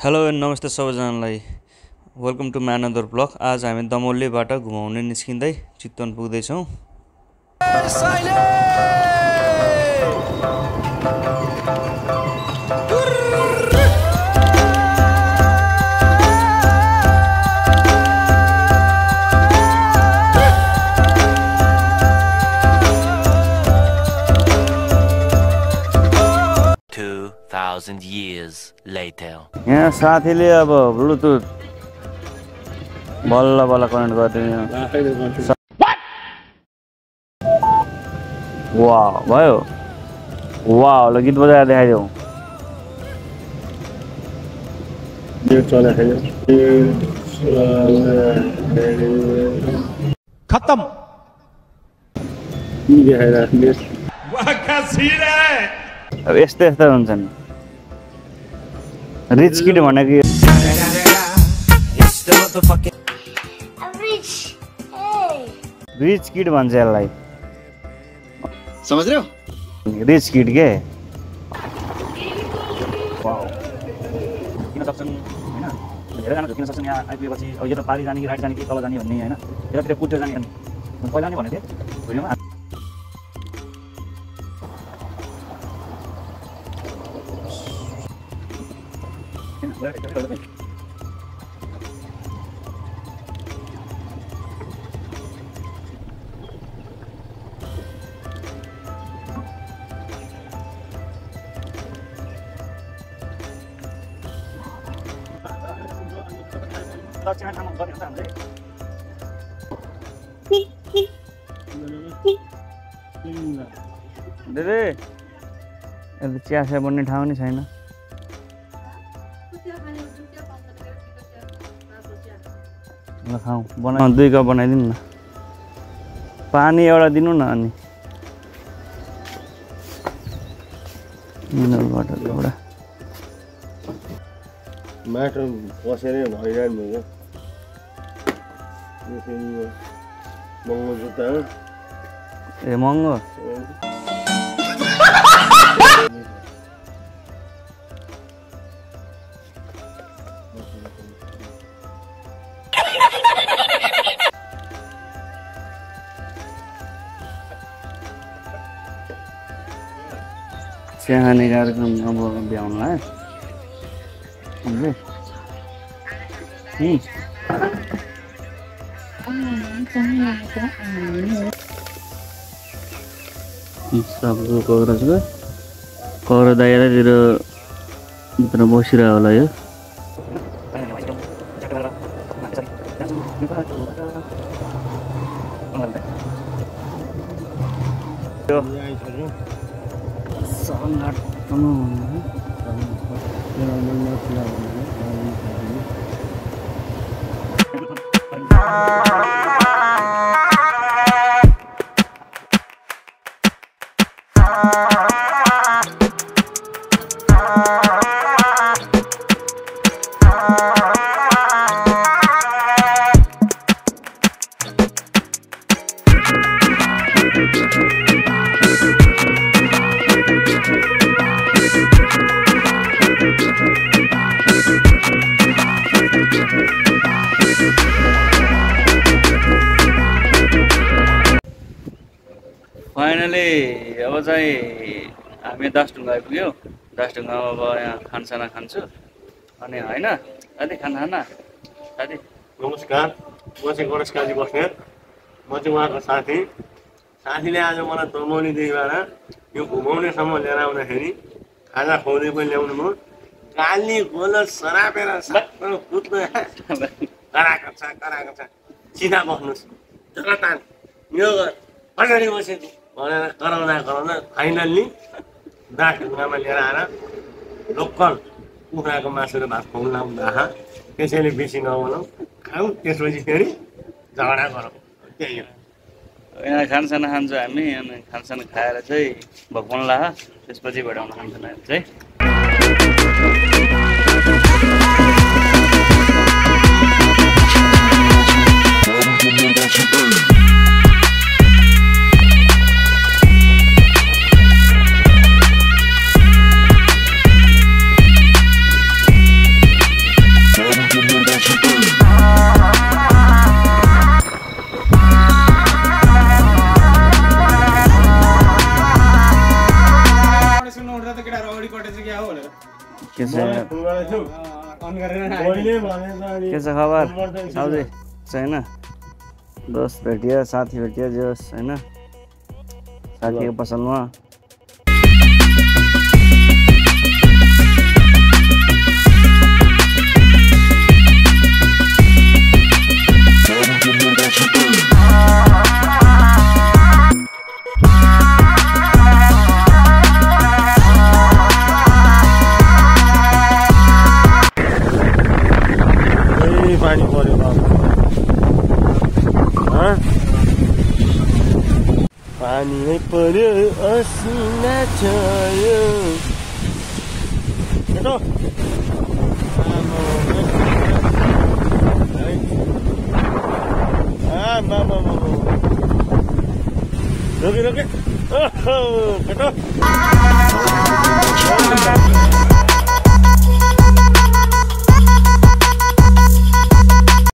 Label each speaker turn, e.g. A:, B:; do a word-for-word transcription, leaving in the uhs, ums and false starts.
A: Hello and नमस्ते सबैजनालाई welcome to my another blog. आज हामी दमौलीबाट घुमाउने निस्किँदै चितवन पुग्दैछौँ।
B: Thousand years later.
A: यहाँ साथीले अब ब्लुटुथ बल्ल बल्ल कनेक्ट गरिदियो। वाह भयो वाह ल गीत बजाएर देखाइदेऊ।
C: खत्म
A: अब यस्तो यस्तो हुन्छन्। रिच किड भनेको रिच किड भन्छ यसलाई,
C: समझ रहे हो?
A: रिच किड के
D: किन सक्छन् हैन, धेरैजना किन सक्छन् यहाँ आइपुगेपछि अब यो त पारी जाने कि राइट जाने कि तल जाने भन्ने हैन, यतातिर पुट्यो जाने भन्ने पहिला नै भनेको थिएँ भिडियोमा। दक्षिणा ठाउँमा गर्ने हुन्छ हामीले।
A: दिदी अहिले चिया चिया बन्ने ठाउँ नि छैन। ल खाउँ, बना दुई कप बनाइदिनु न, पानी एउटा दिनु न, अनि मिनरल वाटर एउटा।
E: माटो पसेरै भइरहनु भयो। महँगो जुत्ता हो।
A: ए महँगो खाने कार्यक्रम अब भ्याउनुलाई सबको कौरजको कौर दाइरातिर भित्र बसिरह होला यो। फाइनली अब चाहिँ हामी दासढुङ्गा आइपुग्यो। दासढुङ्गामा अब यहाँ खानसाना खान्छु अनि होइन साथी खाना खाना साथी।
E: नमस्कार, म चाहिँ गणेश काजी बस्नेत, म चाहिँ उहाँको साथी। साथीले आज मलाई दमौलीदेखिबाट यो घुमाउनेसम्म लिएर आउँदाखेरि खाजा खुवाउँदै पनि ल्याउनु भयो। काली गोल सरापेर सक्नु कुद्नु कराएको छ कराएको छ। सिधा बस्नुहोस् जगतान यो अगाडि बसेको भनेर कराउँदा कराउँदा फाइनल्ली दासढुङ्गामा लिएर आएर लोकल कुखुराको मासु र भात खुवाउनु लाउँदा त्यसैले बेसी नबनाउँ, खाउँ, त्यसपछि फेरि झगडा गरौँ, त्यही हो।
A: यहाँ खानसाना खान्छौँ हामी, अनि खानसाना खाएर चाहिँ भगवान ला त्यसपछि भेटाउन खानसाना चाहिँ। के छ के छ खबर आउँदै छैन दोस्त भेटियो साथी भेटियो जोस् होइन साथीको पसलमा
E: पानी पर्यो पानी नै पर्यो असिना चल्यो केटो रोके रोके केटो